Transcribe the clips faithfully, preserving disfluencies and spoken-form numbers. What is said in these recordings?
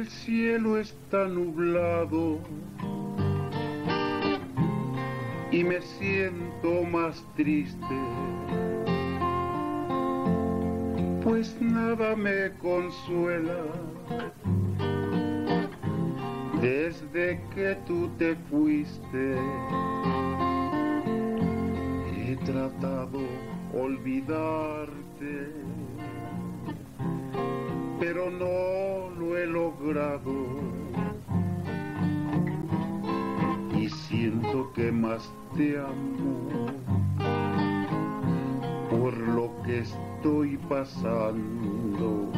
cielo está nublado y me siento más triste, pues nada me consuela desde que tú te fuiste. He tratado olvidarte, pero no lo he logrado, y siento que más te amo por lo que estoy pasando.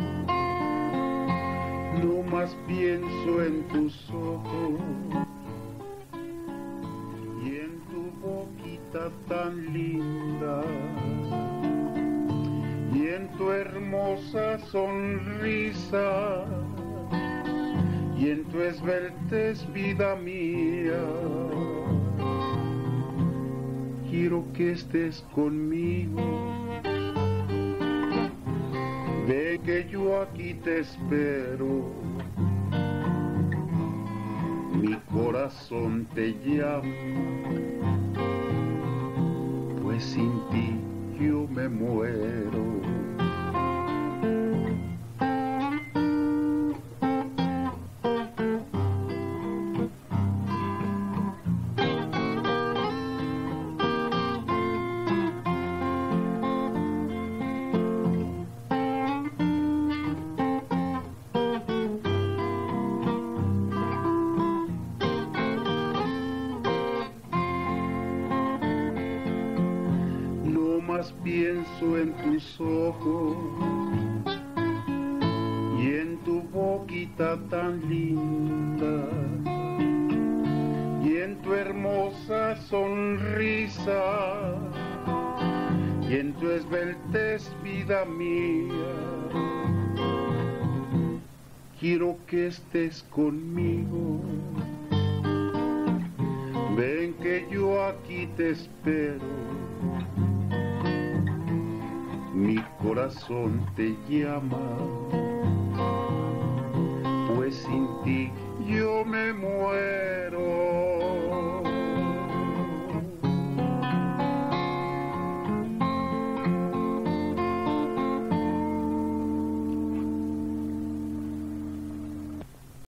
No más pienso en tus ojos y en tu boquita tan linda y en tu hermosa sonrisa y en tu esbeltez, vida mía. Quiero que estés conmigo, ve que yo aquí te espero. Mi corazón te llama, pues sin ti yo me muero. Más pienso en tus ojos y en tu boquita tan linda y en tu hermosa sonrisa y en tu esbeltez, vida mía. Quiero que estés conmigo, ven que yo aquí te espero. Mi corazón te llama, pues sin ti yo me muero.